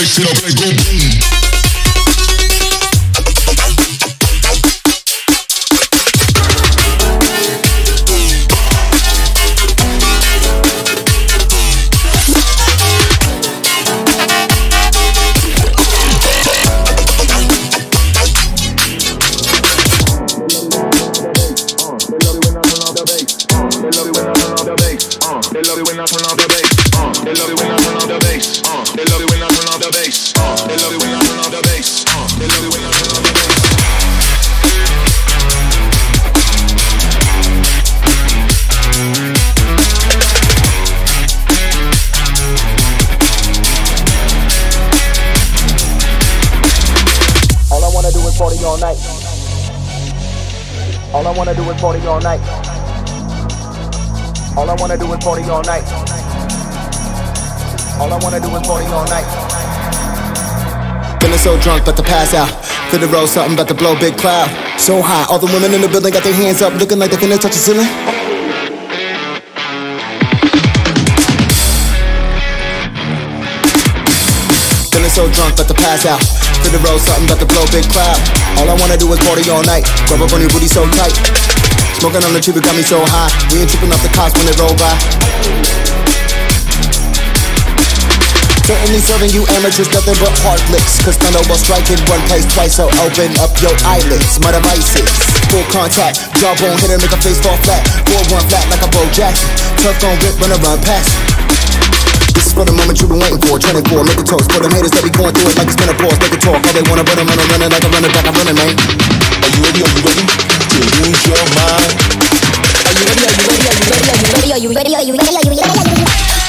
bass, till the bass go boom. They love it when I turn off the bass. They love it when I turn off the bass. They love it when I turn off the bass. They love it when I turn off the bass. They love it when I turn off the bass. All I wanna do is party all night. All I wanna do is party all night. All I wanna do is party all night. All I wanna do is party all night. Feeling so drunk, about to pass out. Feel the road, something about to blow, big cloud. So high, all the women in the building got their hands up, looking like they finna touch the ceiling. Feeling so drunk, about to pass out. Feel the road, something about to blow, big cloud. All I wanna do is party all night. Grab up on your booty so tight. Smoking on the tube, it got me so high. We ain't tripping off the cops when they roll by. Certainly serving you amateurs nothing but hard licks. Cause thunder will strike in one place twice. So open up your eyelids, my devices. Full contact, jawbone hit her, make her face fall flat. 4-1 flat like a Bo Jackson. Turf gon' rip when I run past. This is for the moment you've been waiting for. Training for, make a toast. For them haters that be going through it like it's been a pause. Make it talk, all they wanna, but I'm running like I'm running back, I'm running, man. Are you ready? Are you ready to lose your mind? Are you ready? Are you ready? Are you ready? Are you ready? Are you ready? Are you ready? Are you ready?